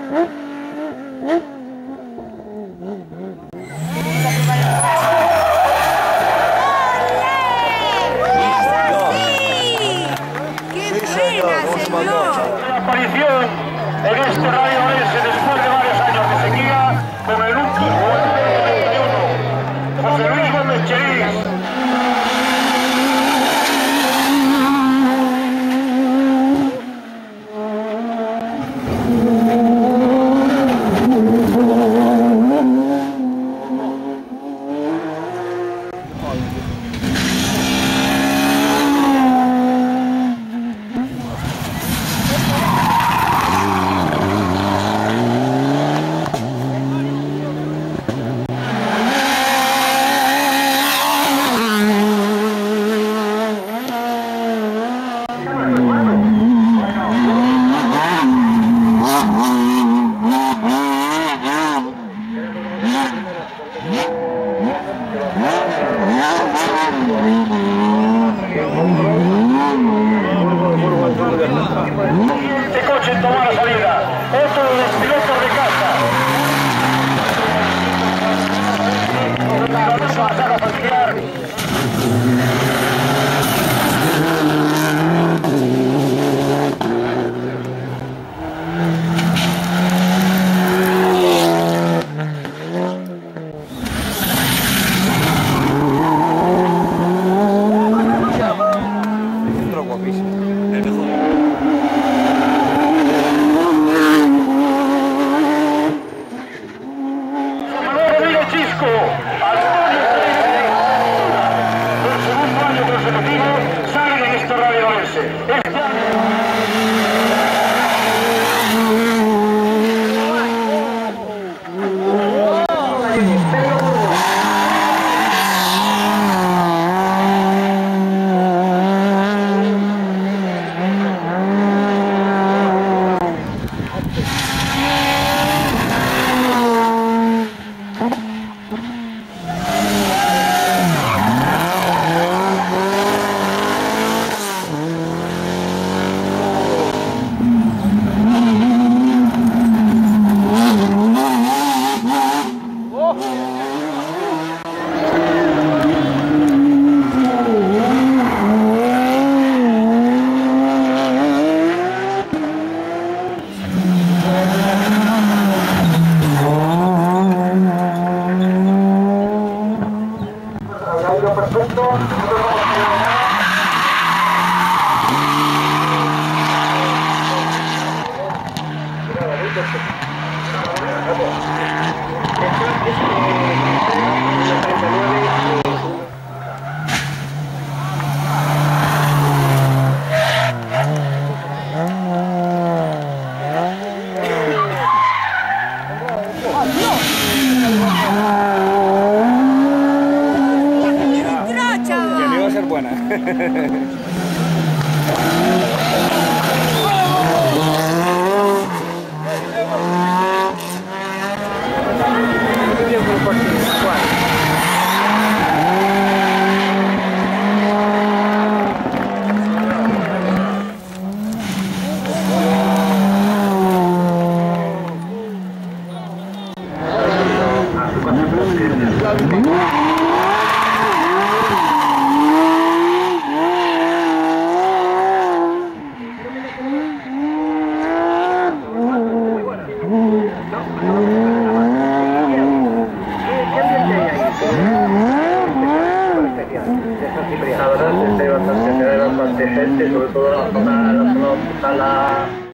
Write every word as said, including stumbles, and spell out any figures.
Aparición en este Radio Orense después de varios años de sequía con el último noventa y uno, José Luis Gómez Cheriz. Este coche toma la salida, otro de los pilotos de casa. La misma saga familiar. Chisco, Antonio por segundo año consecutivo sale en este Radio Orense. Este perfecto. Buena. La verdad es que hay bastante, hay bastante gente, sobre todo en la zona, en la zona, la